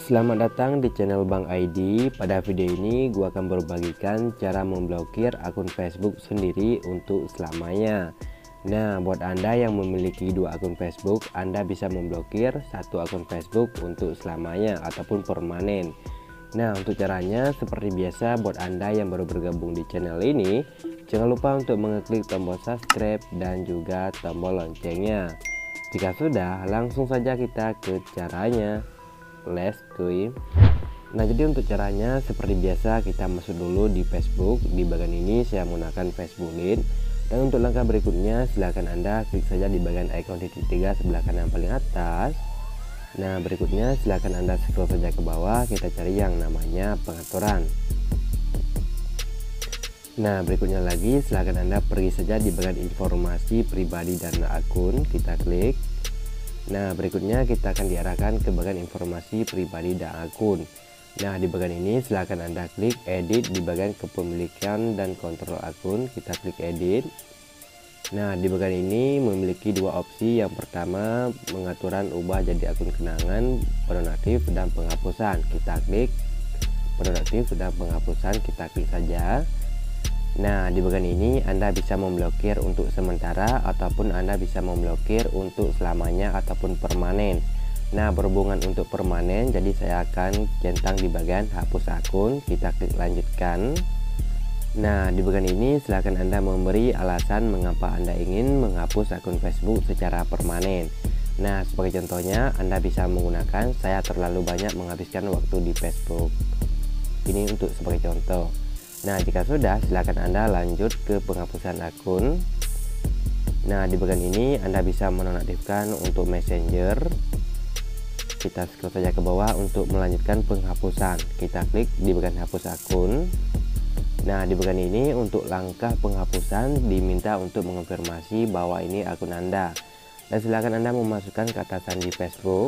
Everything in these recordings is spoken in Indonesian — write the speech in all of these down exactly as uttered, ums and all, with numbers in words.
Selamat datang di channel Bang I D. Pada video ini gua akan berbagikan cara memblokir akun Facebook sendiri untuk selamanya. Nah, buat Anda yang memiliki dua akun Facebook, Anda bisa memblokir satu akun Facebook untuk selamanya ataupun permanen. Nah, untuk caranya seperti biasa, buat Anda yang baru bergabung di channel ini, jangan lupa untuk mengeklik tombol subscribe dan juga tombol loncengnya. Jika sudah, langsung saja kita ke caranya. Let's go. Nah, jadi untuk caranya seperti biasa, kita masuk dulu di Facebook. Di bagian ini saya menggunakan Facebook Lite. Dan untuk langkah berikutnya, silahkan Anda klik saja di bagian icon titik tiga sebelah kanan paling atas. Nah, berikutnya silahkan Anda scroll saja ke bawah, kita cari yang namanya pengaturan. Nah, berikutnya lagi silahkan Anda pergi saja di bagian informasi pribadi dan akun, kita klik. Nah, berikutnya kita akan diarahkan ke bagian informasi pribadi dan akun. Nah, di bagian ini silahkan Anda klik edit di bagian kepemilikan dan kontrol akun, kita klik edit. Nah, di bagian ini memiliki dua opsi. Yang pertama, pengaturan ubah jadi akun kenangan, penonaktif dan penghapusan, kita klik penonaktif dan penghapusan, kita klik saja. Nah, di bagian ini Anda bisa memblokir untuk sementara ataupun Anda bisa memblokir untuk selamanya ataupun permanen. Nah, berhubungan untuk permanen, jadi saya akan centang di bagian hapus akun, kita klik lanjutkan. Nah, di bagian ini silakan Anda memberi alasan mengapa Anda ingin menghapus akun Facebook secara permanen. Nah, sebagai contohnya Anda bisa menggunakan saya terlalu banyak menghabiskan waktu di Facebook. Ini untuk sebagai contoh. Nah, jika sudah, silakan Anda lanjut ke penghapusan akun. Nah, di bagian ini Anda bisa menonaktifkan untuk Messenger. Kita scroll saja ke bawah untuk melanjutkan penghapusan. Kita klik di bagian hapus akun. Nah, di bagian ini untuk langkah penghapusan diminta untuk mengonfirmasi bahwa ini akun Anda. Dan silakan Anda memasukkan kata sandi Facebook.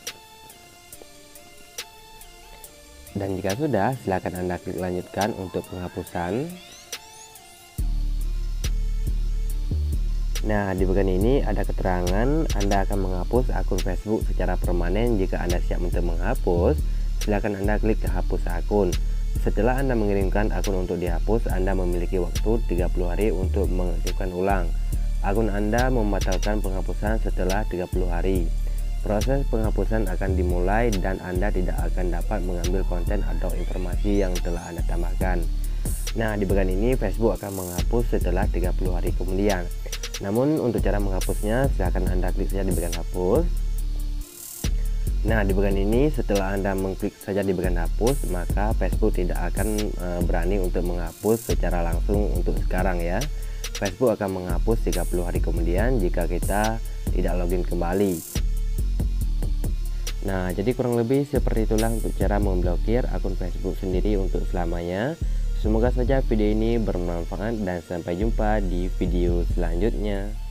Dan jika sudah, silakan Anda klik lanjutkan untuk penghapusan. Nah, di bagian ini ada keterangan Anda akan menghapus akun Facebook secara permanen. Jika Anda siap untuk menghapus, silakan Anda klik ke hapus akun. Setelah Anda mengirimkan akun untuk dihapus, Anda memiliki waktu tiga puluh hari untuk mengaktifkan ulang. Akun Anda membatalkan penghapusan setelah tiga puluh hari. Proses penghapusan akan dimulai dan Anda tidak akan dapat mengambil konten atau informasi yang telah Anda tambahkan. Nah, di bagian ini Facebook akan menghapus setelah tiga puluh hari kemudian. Namun untuk cara menghapusnya, silahkan Anda klik saja di bagian hapus. Nah, di bagian ini setelah Anda mengklik saja di bagian hapus, maka Facebook tidak akan e, berani untuk menghapus secara langsung untuk sekarang ya. Facebook akan menghapus tiga puluh hari kemudian jika kita tidak login kembali. Nah, jadi kurang lebih seperti itulah untuk cara memblokir akun Facebook sendiri untuk selamanya. Semoga saja video ini bermanfaat dan sampai jumpa di video selanjutnya.